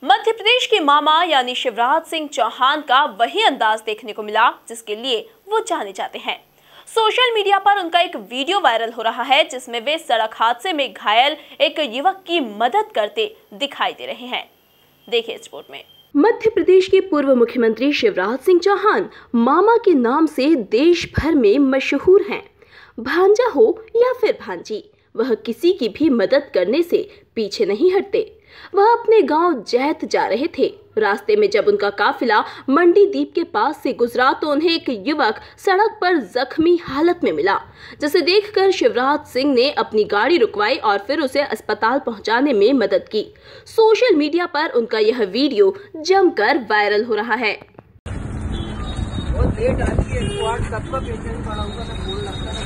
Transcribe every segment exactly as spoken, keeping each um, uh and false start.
मध्य प्रदेश के मामा यानी शिवराज सिंह चौहान का वही अंदाज देखने को मिला जिसके लिए वो जाने जाते हैं। सोशल मीडिया पर उनका एक वीडियो वायरल हो रहा है जिसमें वे सड़क हादसे में घायल एक युवक की मदद करते दिखाई दे रहे हैं। देखिए इस रिपोर्ट में। मध्य प्रदेश के पूर्व मुख्यमंत्री शिवराज सिंह चौहान मामा के नाम से देश भर में मशहूर हैं। भांजा हो या फिर भांजी, वह किसी की भी मदद करने से पीछे नहीं हटते। वह अपने गांव जैत जा रहे थे। रास्ते में जब उनका काफिला मंडी दीप के पास से गुजरा तो उन्हें एक युवक सड़क पर जख्मी हालत में मिला, जिसे देखकर शिवराज सिंह ने अपनी गाड़ी रुकवाई और फिर उसे अस्पताल पहुंचाने में मदद की। सोशल मीडिया पर उनका यह वीडियो जमकर वायरल हो रहा है। बहुत लेट आती है, सबका पेशेंट पड़ा होगा तो फोन लगता है।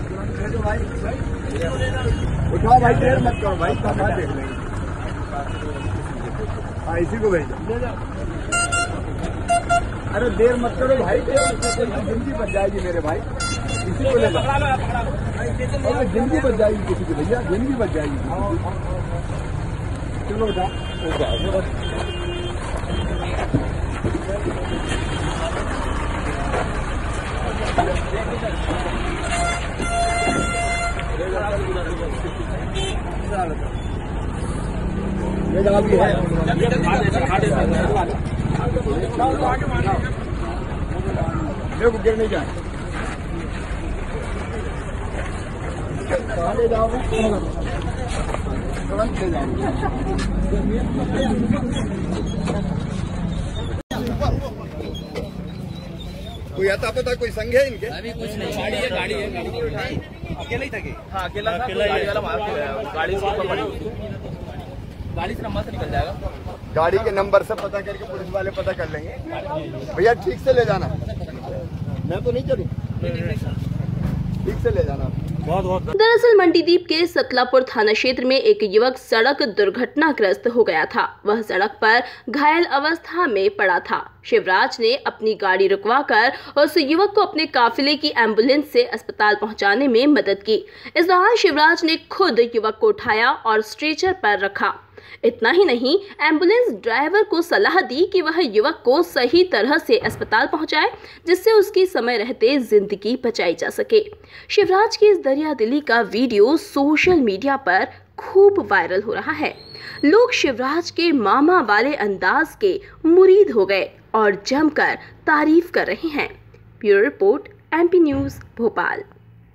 उठाओ भाई, देर मत करो भाई, सब देख लेंगे। हाँ, इसी को भेज दो। अरे देर मत करो भाई, जिंदगी बच जाएगी मेरे भाई। इसी को ले लो, जिंदगी बच जाएगी किसी की भैया, जिंदगी बच जाएगी। चलो बेटा, ये जगह भी है, देखो गिर नहीं जाए। ले जाओ, तुरंत ले जाओ। कोई आता पता कोई संग है इनके? अभी कुछ नहीं, गाड़ी है, गाड़ी है, गाड़ी अकेला ही था कि? हाँ अकेला था, गाड़ी वाला मार के गाड़ी से ऊपर पड़ी, गाड़ी से नंबर से निकल जाएगा। गाड़ी के नंबर से पता करके पुलिस वाले पता कर लेंगे। भैया ठीक से ले जाना, मैं तो नहीं चलूँ, ठीक से ले जाना। बहुत बहुत दरअसल मंडीदीप के सतलापुर थाना क्षेत्र में एक युवक सड़क दुर्घटनाग्रस्त हो गया था। वह सड़क पर घायल अवस्था में पड़ा था। शिवराज ने अपनी गाड़ी रुकवाकर उस युवक को अपने काफिले की एम्बुलेंस से अस्पताल पहुंचाने में मदद की। इस दौरान शिवराज ने खुद युवक को उठाया और स्ट्रेचर पर रखा। इतना ही नहीं, एम्बुलेंस ड्राइवर को सलाह दी कि वह युवक को सही तरह से अस्पताल पहुंचाए, जिससे उसकी समय रहते जिंदगी बचाई जा सके। शिवराज की इस दरियादिली का वीडियो सोशल मीडिया पर खूब वायरल हो रहा है। लोग शिवराज के मामा वाले अंदाज के मुरीद हो गए और जमकर तारीफ कर रहे हैं। Bureau report, MP news, Bhopal.